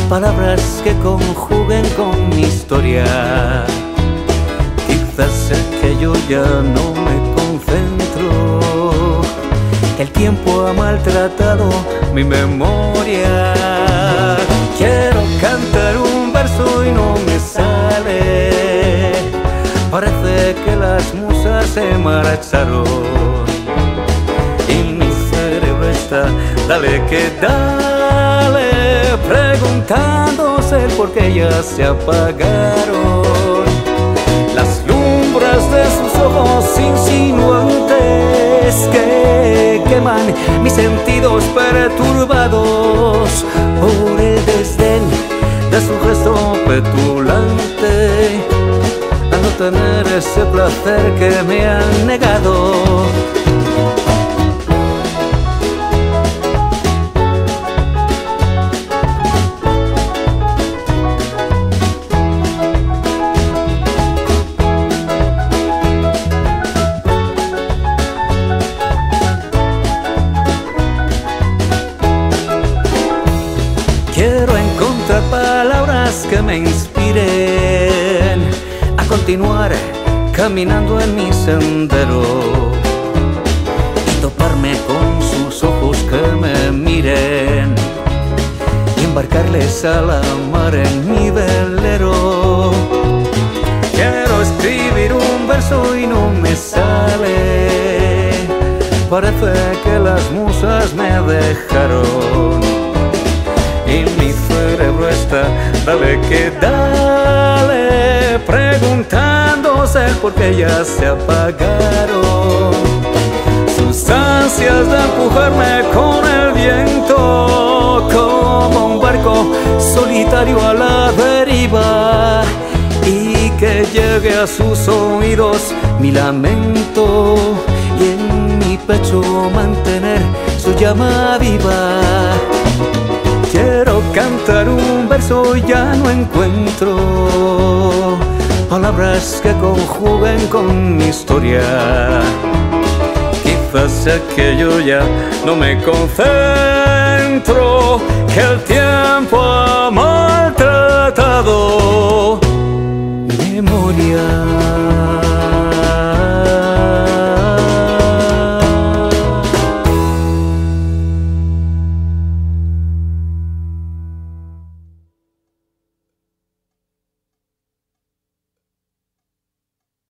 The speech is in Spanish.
palabras que conjuguen con mi historia. Quizás es que yo ya no me concentro, el tiempo ha maltratado mi memoria. Quiero cantar un verso y no me sale, parece que las musas se marcharon y mi cerebro está dale que dale, preguntándose por qué ya se apagaron las lumbres de sus ojos insinuantes que queman mis sentidos perturbados por el desdén de su gesto petulante al no tener ese placer que me han negado. Quiero encontrar palabras que me inspiren a continuar caminando en mi sendero y toparme con sus ojos que me miren y embarcarles a la mar en mi velero. Quiero escribir un verso y no me sale, parece que las musas me dejaron y mi cerebro está dale que dale, preguntándose por qué ya se apagaron sus ansias de empujarme con el viento como un barco solitario a la deriva y que llegue a sus oídos mi lamento y en mi pecho mantener su llama viva. Quiero cantar un verso y ya no encuentro palabras que conjuguen con mi historia. Quizás sea que yo ya no me concentro, que el tiempo